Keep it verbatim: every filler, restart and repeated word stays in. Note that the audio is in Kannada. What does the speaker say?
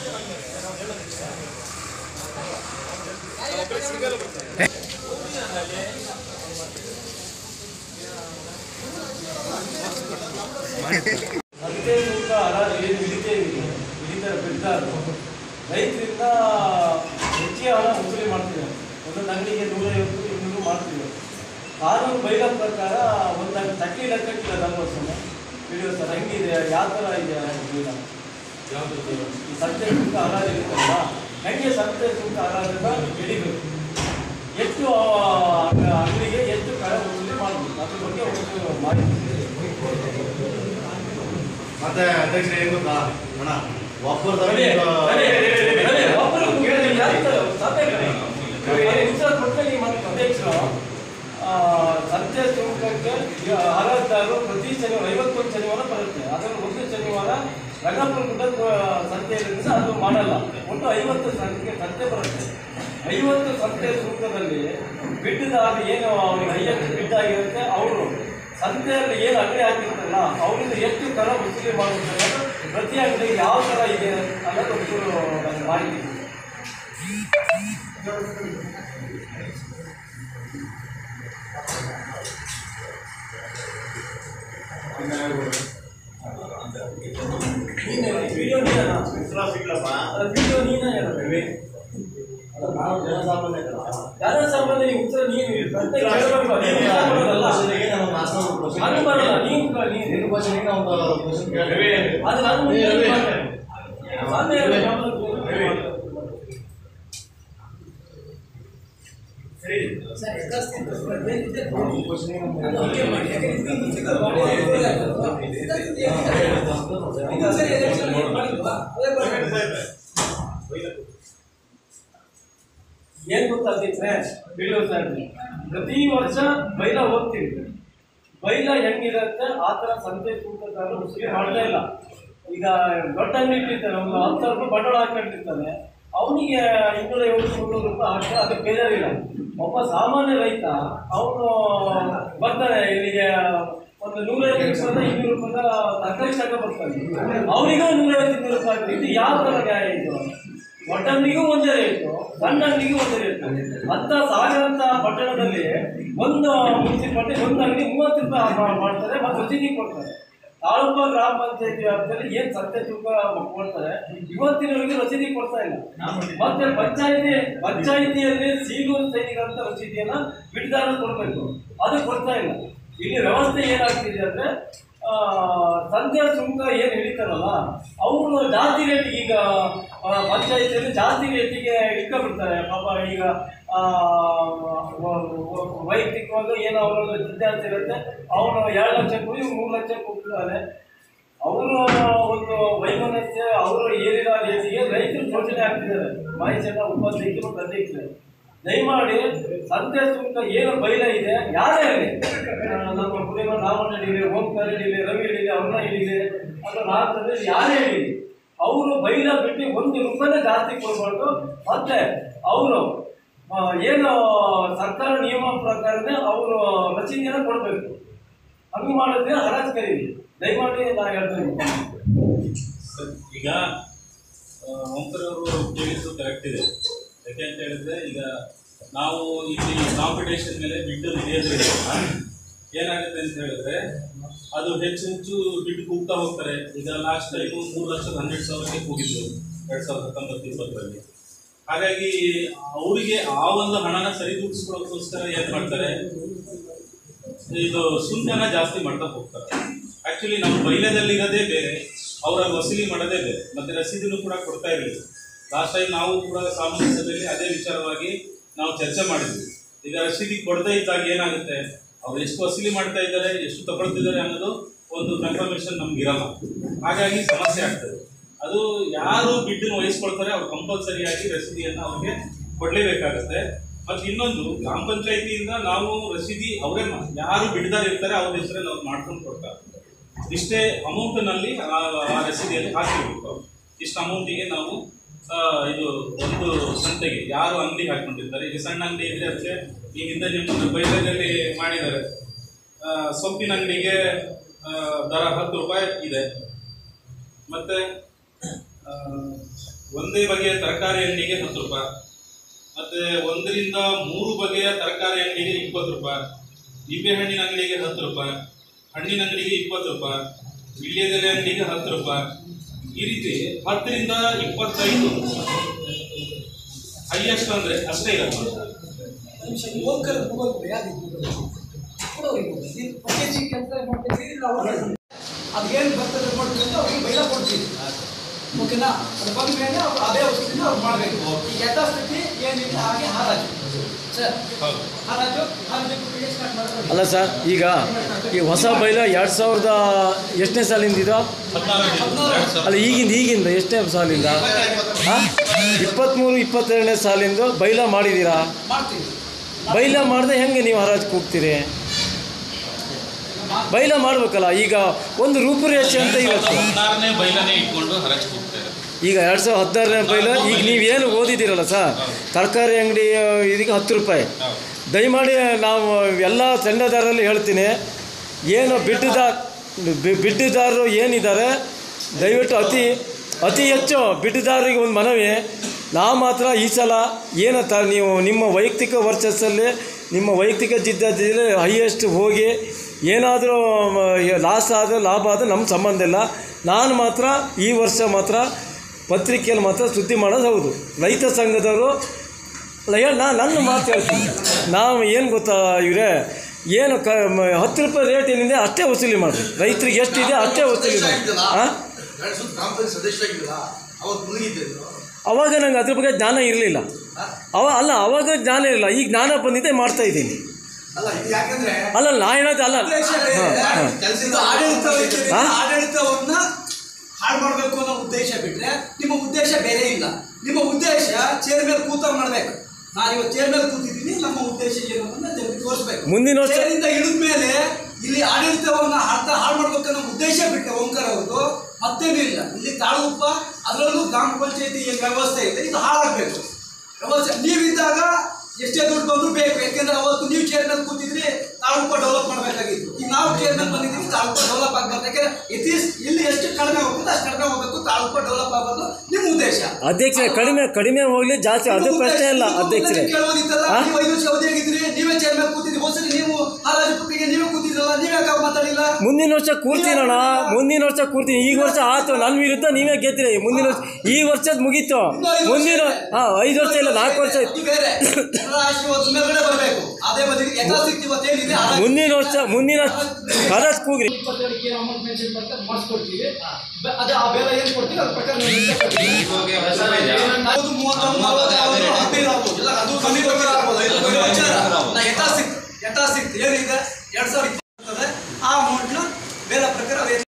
ಸಂತೆ ಸೂಕ್ತ ಹರಾಜು ಏನು ಹಿಡಿತೇವೆ ಹಿಡಿತಾರೆ ಬಿಡ್ತಾರೆ ರೈತರಿಂದ ಹೆಚ್ಚಿಗೆ ಹಣ ವಸೂಲಿ ಮಾಡ್ತೀವಿ. ಒಂದೊಂದು ಅಂಗಡಿಗೆ ನೂರೈವತ್ತು ಇನ್ನೂರು ಮಾಡ್ತೀವಿ. ಕಾನೂನು ಬೈಲ ಪ್ರಕಾರ ಒಂದು ತಕ್ಕಿ ಲೆಕ್ಕಕ್ಕಿಲ್ಲ ನಲ್ವತ್ತು ವಿಡಿಯೋ ಸರ್ ಹೆಂಗಿದೆ ಯಾವ ಥರ ಇದೆ ಬೈಲ ಈ ಸಂತೆ ಸೂಕ್ತ ಹರಾಜು ಇರುತ್ತಲ್ಲ ಹೆಂಗೆ ಸಂತೆ ಸೂಕ್ತ ಹರಾಜನ್ನ ಹಿಡಿಬೇಕು, ಎಷ್ಟು ಅಂಗಡಿಗೆ ಎಷ್ಟು ಕರ ವಸೂಲಿ ಮಾಡಬೇಕು ಅದ್ರ ಬಗ್ಗೆ ಒಂದು ಮಾಹಿತಿ. ಮತ್ತೆ ಅಧ್ಯಕ್ಷ ಏನು ಗೊತ್ತಾ ಅಣ್ಣ ಒಬ್ಬರು ಅಧ್ಯಕ್ಷರು ಸಂತೆ ಸುಂಕಕ್ಕೆ ಹರಾಜುದಾರರು ಪ್ರತಿ ಶನಿವಾರ ಐವತ್ತೊಂದು ಶನಿವಾರ ಬರುತ್ತೆ. ಅದನ್ನು ಒಂದು ಶನಿವಾರ ರಂಗಾಪುರ ಗುಡ್ಡ ಸಂತೆ ಇರೋದ್ರಿಂದ ಅದು ಮಾಡಲ್ಲ. ಒಟ್ಟು ಐವತ್ತು ಸಂತೆ ಸಂತೆ ಬರುತ್ತೆ. ಐವತ್ತು ಸಂತೆ ಸುಂಕದಲ್ಲಿ ಬಿಡ್ಡದಾರ ಏನು ಅವ್ರಿಗೆ ಐವತ್ತು ಬಿಡ್ ಆಗಿರುತ್ತೆ ಅವರು ಸಂತೆಯಲ್ಲಿ ಏನು ಅಂಗಡಿ ಹಾಕಿರ್ತಾರಲ್ಲ ಅವರಿಂದ ಎಷ್ಟು ಕರ ವಸೂಲಿ ಮಾಡುತ್ತಾರೆ, ಪ್ರತಿ ಅಂಗಡಿಗೆ ಯಾವ ಥರ ಇದೆ ಅನ್ನೋದು ಒಂದು ಮಾಹಿತಿ. ವಿಡಿಯೋ ನೀನ ಸಿಗ್ಲಪ್ಪ ವಿಡಿಯೋ ನೀನ ಹೇಳಬೇಕು. ನಾವು ಜನಸಾಮಾನ್ಯ ಜನಸಾಮಾನ್ಯ ನೀವು ಉತ್ತರ ನೀನು ಅದು ಬರಲ್ಲ. ನೀವು ಅದು ನಾನು ಏನ್ ಗೊತ್ತಾಗ್ತಿದ್ರೆ ವಿಡಿಯೋ ಪ್ರತಿ ವರ್ಷ ಬೈಲ ಹೋಗ್ತೀವಿ. ಬೈಲ ಹೆಂಗಿರುತ್ತೆ ಆ ಥರ ಸಂತೆ ಸೂಕ್ತದಾರರು ವಸೂಲಿ ಮಾಡ್ತಾ ಇಲ್ಲ. ಈಗ ದೊಡ್ಡ ಅಂಗಡಿ ಇಟ್ಟಿರ್ತಾನೆ, ಒಂದು ಹತ್ತು ಸಾವಿರ ರೂಪಾಯಿ ಬಂಡವಾಳ ಹಾಕೊಂಡಿರ್ತಾನೆ, ಅವನಿಗೆ ಇನ್ನೂರೈವತ್ತು ಮುನ್ನೂರು ರೂಪಾಯಿ ಹಾಕಿದ್ರೆ ಅದಕ್ಕೆ ಬೇಜಾರಿಲ್ಲ. ಒಬ್ಬ ಸಾಮಾನ್ಯ ರೈತ ಅವನು ಬರ್ತಾನೆ ಇಲ್ಲಿಗೆ ಒಂದು ನೂರೈವತ್ತು ರೂಪಾಯಿ ಇನ್ನೂರು ರೂಪಾಯಿ ತರಕಾರಿ ತಗ ಬರ್ತಾನೆ, ಅವನಿಗೂ ನೂರೈವತ್ತು ಇನ್ನೂರು ರೂಪಾಯಿ ಆಗ್ತದೆ. ಇದು ಯಾವ ಥರ ನ್ಯಾಯ ಇದು? ದೊಡ್ಡ ಅಂಗಡಿಗೂ ಒಂದೇ ರೇಟು, ಸಣ್ಣ ಅಂಗಡಿಗೂ ಒಂದೇ ರೇಟು. ಅಂತ ಸಾಗರಂತ ಪಟ್ಟಣದಲ್ಲಿ ಒಂದು ಮುನ್ಸಿಪಾಲಿಟಿ ಒಂದು ಅಂಗಡಿ ಮೂವತ್ತು ರೂಪಾಯಿ ಮಾಡ್ತಾರೆ ಮತ್ತು ರಸೀದಿ ಕೊಡ್ತಾರೆ. ತಾಲೂಕು ಗ್ರಾಮ ಪಂಚಾಯತಿ ವ್ಯಾಪ್ತಿಯಲ್ಲಿ ಏನು ಸಂತೆ ತೂಕ ಕೊಡ್ತಾರೆ, ಇವತ್ತಿನವರೆಗೆ ರಸೀದಿ ಕೊಡ್ತಾ ಇಲ್ಲ. ಮತ್ತೆ ಪಂಚಾಯತಿ ಪಂಚಾಯಿತಿಯಲ್ಲಿ ಸೀಗೂರು ಸೈನಿಕರಂತ ರಸೀದಿಯನ್ನ ಬಿಡ್ದಾರ ಕೊಡಬೇಕು, ಅದು ಕೊಡ್ತಾ ಇಲ್ಲ. ಇಲ್ಲಿ ವ್ಯವಸ್ಥೆ ಏನಾಗ್ತಿದೆ ಅಂದ್ರೆ ಸಂತೆ ಸುಂಕ ಏನು ಹಿಡಿತಾರಲ್ಲ ಅವರು ಜಾಸ್ತಿ ರೇಟಿಗೆ ಈಗ ಪಂಚಾಯತಿಯಲ್ಲಿ ಜಾಸ್ತಿ ರೇಟಿಗೆ ಇಟ್ಕೊಂಡ್ಬಿಡ್ತಾರೆ. ಪಾಪ ಈಗ ವೈಯಕ್ತಿಕವಾಗಿ ಏನೋ ಅವರ ಸಿದ್ಧಾಂತ ಇರುತ್ತೆ, ಅವನು ಎರಡು ಲಕ್ಷ ಕೂಲಿ ಮೂರು ಲಕ್ಷ ಕೊಡ್ತಿದ್ದಾರೆ. ಅವರು ಒಂದು ವೈಮನಸ್ಯ ಅವರು ಏರಿದ ರೇಟಿಗೆ ರೈತರು ಶೋಷಣೆ ಆಗ್ತಿದ್ದಾರೆ. ಮಾಹಿತಿ ಉಪಾಧ್ಯಕ್ಷರು ಮತ್ತು ಅಧ್ಯಕ್ಷರು ದಯಮಾಡಿ ಸಂತೆ ಸುಂಕ ಏನು ಬೈಲ ಇದೆ ಯಾರೇ ಆಗಲಿ, ನಮ್ಮ ಕುಡಿಯುವ ರಾಮಣ್ಣ ಹಿಡೀಲಿ, ಓಂಕಾರ ಹಿಡೀಲಿ, ರವಿ ಹಿಡೀಲಿ, ಅವ್ರನ್ನ ಹಿಡೀಲಿ, ಅಥವಾ ನಾಲ್ಕರಲ್ಲಿ ಯಾರೇ ಹಿಡೀಲಿ, ಅವರು ಬೈಲ ಬಿಟ್ಟು ಒಂದು ರೂಪಾಯಿನ ಜಾಸ್ತಿ ಕೊಡಬಾರ್ದು. ಮತ್ತೆ ಅವರು ಏನು ಸರ್ಕಾರ ನಿಯಮ ಪ್ರಕಾರನೇ ಅವರು ರಸೀದಿಯನ್ನು ಕೊಡಬೇಕು. ಹಂಗೆ ಮಾಡಿದ್ರೆ ಹರಾಜು ಕರೀರಿ ದಯಮಾಡಿ ನಾ ಹೇಳ್ತೇನೆ. ಈಗ ಓಂಕರ್ ಅವರು ಕೇಳಿದ್ದು ಕರೆಕ್ಟ್ ಇದೆ. ಯಾಕೆ ಅಂತ ಹೇಳಿದ್ರೆ ಈಗ ನಾವು ಇಲ್ಲಿ ಕಾಂಪಿಟೇಷನ್ ಮೇಲೆ ಬಿಡ್ ಹಿಡಿಯೋದ್ರಿಂದ ಏನಾಗುತ್ತೆ ಅಂತ ಹೇಳಿದ್ರೆ ಅದು ಹೆಚ್ಚು ಹೆಚ್ಚು ಬಿಡ್ ಕೂಗ್ತಾ ಹೋಗ್ತಾರೆ. ಈಗ ಲಾಸ್ಟ್ ಟೈಮು ಮೂರು ಲಕ್ಷದ ಹನ್ನೆರಡು ಸಾವಿರಕ್ಕೆ ಕೂಗಿದ್ರು ಎರಡು ಸಾವಿರದ ಹತ್ತೊಂಬತ್ತು ಇಪ್ಪತ್ತರಲ್ಲಿ. ಹಾಗಾಗಿ ಅವರಿಗೆ ಆ ಒಂದು ಹಣನ ಸರಿದೂಗಿಸ್ಕೊಳ್ಳೋಕ್ಕೋಸ್ಕರ ಏನು ಮಾಡ್ತಾರೆ, ಇದು ಸುಂಕನ ಜಾಸ್ತಿ ಮಾಡ್ತಾ ಹೋಗ್ತಾರೆ. ಆ್ಯಕ್ಚುಲಿ ನಮ್ಮ ಬೈಲದಲ್ಲಿರೋದೇ ಬೇರೆ, ಅವರ ವಸೂಲಿ ಮಾಡೋದೇ ಬೇರೆ, ಮತ್ತು ರಸೀದಿನೂ ಕೂಡ ಕೊಡ್ತಾ ಇರಲಿಲ್ಲ. ಲಾಸ್ಟ್ ಟೈಮ್ ನಾವು ಕೂಡ ಸಾಮಾನ್ಯ ಸಭೆಯಲ್ಲಿ ಅದೇ ವಿಚಾರವಾಗಿ ನಾವು ಚರ್ಚೆ ಮಾಡಿದ್ವಿ. ಈಗ ರಸೀದಿ ಕೊಡದೇ ಇದ್ದಾಗ ಏನಾಗುತ್ತೆ, ಅವ್ರು ಎಷ್ಟು ವಸೂಲಿ ಮಾಡ್ತಾ ಇದ್ದಾರೆ, ಎಷ್ಟು ತಗೊಳ್ತಿದ್ದಾರೆ ಅನ್ನೋದು ಒಂದು ಕನ್ಫರ್ಮೇಷನ್ ನಮ್ಗಿರಲ್ಲ. ಹಾಗಾಗಿ ಸಮಸ್ಯೆ ಆಗ್ತದೆ. ಅದು ಯಾರು ಬಿಡ್ಡನ್ನು ವಹಿಸ್ಕೊಳ್ತಾರೆ ಅವ್ರು ಕಂಪಲ್ಸರಿಯಾಗಿ ರಸೀದಿಯನ್ನು ಅವ್ರಿಗೆ ಕೊಡಲೇಬೇಕಾಗತ್ತೆ. ಮತ್ತು ಇನ್ನೊಂದು, ಗ್ರಾಮ ಪಂಚಾಯಿತಿಯಿಂದ ನಾವು ರಸೀದಿ ಅವರೇ ಯಾರು ಬಿಡ್ದಾರ ಇರ್ತಾರೆ ಅವ್ರ ಹೆಸರಲ್ಲಿ ಅವ್ರು ಮಾಡ್ಕೊಂಡು ಕೊಡ್ತಾರೆ. ಇಷ್ಟೇ ಅಮೌಂಟ್ನಲ್ಲಿ ಆ ರಸೀದಿಯಲ್ಲಿ ಹಾಕಿರ್ಬೇಕು. ಇಷ್ಟು ಅಮೌಂಟಿಗೆ ನಾವು ಇದು ಒಂದು ಸಂತೆಗೆ ಯಾರು ಅಂಗಡಿ ಹಾಕೊಂಡಿರ್ತಾರೆ, ಈಗ ಸಣ್ಣ ಅಂಗಡಿ ಇದ್ರೆ ಅದಕ್ಕೆ ಈ ಹಿಂದೆ ನಿಮ್ಮ ಬೈಲದಲ್ಲಿ ಮಾಡಿದ್ದಾರೆ, ಸೊಪ್ಪಿನ ಅಂಗಡಿಗೆ ದರ ಹತ್ತು ರೂಪಾಯಿ ಇದೆ, ಮತ್ತು ಒಂದೇ ಬಗೆಯ ತರಕಾರಿ ಅಂಗಡಿಗೆ ಹತ್ತು ರೂಪಾಯಿ, ಮತ್ತೆ ಒಂದರಿಂದ ಮೂರು ಬಗೆಯ ತರಕಾರಿ ಅಂಗಡಿಗೆ ಇಪ್ಪತ್ತು ರೂಪಾಯಿ, ನಿಂಬೆ ಹಣ್ಣಿನ ಅಂಗಡಿಗೆ ಹತ್ತು ರೂಪಾಯಿ, ಹಣ್ಣಿನ ಅಂಗಡಿಗೆ ಇಪ್ಪತ್ತು ರೂಪಾಯಿ, ವಿಳ್ಯದೆಲೆ ಅಂಗಡಿಗೆ ಹತ್ತು ರೂಪಾಯಿ, ಈ ರೀತಿ ಹತ್ತರಿಂದ ಇಪ್ಪತ್ತೈದು ಹೈಯೆಸ್ಟ್ ಅಂದ್ರೆ ಅಷ್ಟೇ ಇರುತ್ತೆ. ಅದೇನು ಬರ್ತದೆ ಕೊಡ್ತೀವಿ ಅಂತ ಅವ್ರಿಗೆ ಬೈಲ ಕೊಡ್ತೀವಿ, ಓಕೆನಾ? ಅದು ಬಂದ ಮೇಲೆ ಅವ್ರು ಅದೇ ಔಷಧಿನ ಅವ್ರು ಮಾಡಬೇಕು. ಈಗ ಯಥಾಸ್ಥಿತಿ ಏನಿದೆ ಹಾಗೆ ಹಾರಾಜು ಸರ್, ಹಾರಾಜು ಹಾರಾಜು ಸ್ಟಾರ್ಟ್ ಮಾಡ್ತಾರೆ. ಅಲ್ಲ ಸರ್, ಈಗ ಈ ಹೊಸ ಬೈಲ ಎರಡು ಸಾವಿರದ ಎಷ್ಟನೇ ಸಾಲಿಂದ ಇದು? ಅಲ್ಲ ಈಗಿಂದ ಈಗಿಂದ ಎಷ್ಟನೇ ಸಾಲಿಂದ? ಹಾಂ, ಇಪ್ಪತ್ತ್ಮೂರು ಇಪ್ಪತ್ತೆರಡನೇ ಸಾಲಿಂದ ಬೈಲ ಮಾಡಿದ್ದೀರಾ? ಮಾಡ್ತೀವಿ. ಬೈಲ ಮಾಡಿದೆ ಹೆಂಗೆ ನೀವು ಹರಾಜು ಕೂಗ್ತೀರಿ? ಬೈಲ ಮಾಡ್ಬೇಕಲ್ಲ. ಈಗ ಒಂದು ರೂಪುರೇಷೆ ಅಂತ ಇವತ್ತು ಹದಿನಾರನೇ ಬೈಲನೇ ಇಟ್ಕೊಂಡು ಹರಾಜು ಕೂಗ್ತಾರೆ. ಈಗ ಎರಡು ಸಾವಿರದ ಹದಿನಾರನೇ ಬೈಲ ಈಗ ನೀವೇನು ಓದಿದ್ದೀರಲ್ಲ ಸರ್, ತರಕಾರಿ ಅಂಗಡಿ ಇದಕ್ಕೆ ಹತ್ತು ರೂಪಾಯಿ. ದಯಮಾಡಿ ನಾವು ಎಲ್ಲ ತಂಡದಾರರಲ್ಲಿ ಹೇಳ್ತೀನಿ, ಏನು ಬಿಡ್ಡುದಾರ ಬಿಡ್ಡುದಾರರು ಏನಿದ್ದಾರೆ ದಯವಿಟ್ಟು ಅತಿ ಅತಿ ಹೆಚ್ಚು ಬಿಡ್ಡುದಾರರಿಗೆ ಒಂದು ಮನವಿ, ನಾವು ಮಾತ್ರ ಈ ಸಲ ಏನು ತ ನೀವು ನಿಮ್ಮ ವೈಯಕ್ತಿಕ ವರ್ಚಸ್ಸಲ್ಲಿ ನಿಮ್ಮ ವೈಯಕ್ತಿಕ ಜಿದ್ದಲ್ಲಿ ಹೈಯೆಸ್ಟ್ ಹೋಗಿ ಏನಾದರೂ ಲಾಸ್ ಆದರೆ ಲಾಭ ಆದರೆ ನಮ್ಮ ಸಂಬಂಧ ಇಲ್ಲ. ನಾನು ಮಾತ್ರ ಈ ವರ್ಷ ಮಾತ್ರ ಪತ್ರಿಕೆಯಲ್ಲಿ ಮಾತ್ರ ಸುದ್ದಿ ಮಾಡೋದು ಹೌದು. ರೈತ ಸಂಘದವರು ನಾನು ನನ್ನ ಮಾತು ಹೇಳ್ತೀನಿ, ನಾವು ಏನು ಗೊತ್ತಾ ಇವರೇ, ಏನು ಕ ಹತ್ತು ರೂಪಾಯಿ ರೇಟ್ ಏನಿದೆ ಅಷ್ಟೇ ವಸೂಲಿ ಮಾಡಿರಿ. ರೈತರಿಗೆ ಎಷ್ಟಿದೆ ಅಷ್ಟೇ ವಸೂಲಿ ಮಾಡಿ. ಹಾಂ, ಅವಾಗ ನಂಗೆ ಅದ್ರ ಬಗ್ಗೆ ಜ್ಞಾನ ಇರಲಿಲ್ಲ. ಅವ ಅಲ್ಲ ಅವಾಗ ಜ್ಞಾನ ಇರಲಿಲ್ಲ, ಈಗ ಜ್ಞಾನ ಬಂದಿದ್ದೆ ಮಾಡ್ತಾ ಇದ್ದೀನಿ. ಅಲ್ಲ ನಾ ಹೇಳೋದು ಅಲ್ಲ, ಆಡಳಿತವನ್ನ ಹಾಳು ಮಾಡಬೇಕು ಅನ್ನೋ ಉದ್ದೇಶ ಬಿಟ್ರೆ ನಿಮ್ಮ ಉದ್ದೇಶ ಬೇರೆ ಇಲ್ಲ. ನಿಮ್ಮ ಉದ್ದೇಶ ಚೇರ್ ಮೇಲೆ ಕೂತ ಮಾಡ್ಬೇಕು. ನಾನು ಇವತ್ತು ಚೇರ್ ಮೇಲೆ ಕೂತಿದ್ದೀನಿ, ನಮ್ಮ ಉದ್ದೇಶ ಏನು ಅಂತ ಜನರಿಗೆ ತೋರಿಸ್ಬೇಕು. ಮುಂದಿನ ವರ್ಷ ಚೇರಿಂದ ಇಳಿದ ಮೇಲೆ ಇಲ್ಲಿ ಆಡಳಿತವನ್ನ ಅರ್ಥ ಹಾಳು ಮಾಡ್ಬೇಕನ್ನೋ ಉದ್ದೇಶ ಬಿಟ್ಟರೆ ಓಂಕಾರ ಅವ್ರದ್ದು ಮತ್ತೇನೂ ಇಲ್ಲ. ಇಲ್ಲಿ ತಾಳಗುಪ್ಪ ಅದರಲ್ಲೂ ಗ್ರಾಮ ಪಂಚಾಯತಿ ಏನು ವ್ಯವಸ್ಥೆ ಇದೆ ಇದು ಹಾಳಾಗಬೇಕು. ವ್ಯವಸ್ಥೆ ನೀವಿದ್ದಾಗ ಎಷ್ಟೇ ದುಡ್ಡು ಬಂದರೂ ಬೇಕು, ಯಾಕೆಂದ್ರೆ ಅವತ್ತು ನೀವು ಚೇರ್ ಮೇಲೆ ಕೂತಿದ್ರಿ ತಾಳಗುಪ್ಪ ಡೆವಲಪ್ ಮಾಡಬೇಕಾಗಿತ್ತು. ಈಗ ನಾವು ಚೇರ್ ಮೇಲೆ ಬಂದಿದ್ದೀವಿ, ತಾಳಗುಪ್ಪ ಡೆವಲಪ್ ಆಗಬಾರ್ದು. ಯಾಕೆಂದ್ರೆ ಇತೀಸ್ ಇಲ್ಲಿ ಎಷ್ಟು ಕಡಿಮೆ ಹೋಗ್ತದೆ ಅಷ್ಟು ಕಡಿಮೆ ಹೋಗಬೇಕು, ತಾಳಗುಪ್ಪ ಡೆವಲಪ್ ಆಗೋದು ನಿಮ್ಮ ಉದ್ದೇಶ. ಅಧ್ಯಕ್ಷರೇ, ಕಡಿಮೆ ಕಡಿಮೆ ಹೋಗ್ಲಿ ಜಾಸ್ತಿ ಅದು ಪ್ರಶ್ನೆ ಇಲ್ಲ ಅಧ್ಯಕ್ಷರೇ. ಕೇಳೋದಿತ್ತಲ್ಲ, ನೀವು ಐದು ವರ್ಷ ಅವಧಿಯಾಗಿದ್ರಿ, ನೀವೇ ಚೇರ್ ಮೇಲೆ ಕೂತಿದ್ರಿ, ಹೋದ್ಸರಿ ನೀವು ಹಾರಾಜು ಪುಟ್ಟಿಗೆ ನೀವೇ ಕೂತಿದ್ರಲ್ಲ, ನೀವೇ ಯಾಕೆ ಮಾತಾಡಿಲ್ಲ? ಮುಂದಿನ ವರ್ಷ ಕೂರ್ತೀನಣ್ಣ, ಮುಂದಿನ ವರ್ಷ ಕೂರ್ತೀನಿ. ಈ ವರ್ಷ ಆಯ್ತು, ನನ್ನ ವಿರುದ್ಧ ನೀವೇ ಗೆದ್ದಿರಿ. ಮುಂದಿನ ವರ್ಷ ಈ ವರ್ಷದ ಮುಗೀತು. ಮುಂದಿನ ಹಾಂ ಐದು ವರ್ಷ ಇಲ್ಲ ನಾಲ್ಕು ವರ್ಷ ಮುಂದಿನ ವರ್ಷ ಮುಂದಿನ ಖರಚ್ ಕೂಗ್ರಿ. ಅದೇ ಆ ಬೆಲೆ ಏನು ಕೊಡ್ತೀವಿ ಅದ್ರ ಪ್ರಕಾರ ಯಥಾಸ್ಥಿತಿ ಯಥಾಸ್ಥಿತಿ ಏನಿದೆ ಎರಡ್ ಸಾವಿರ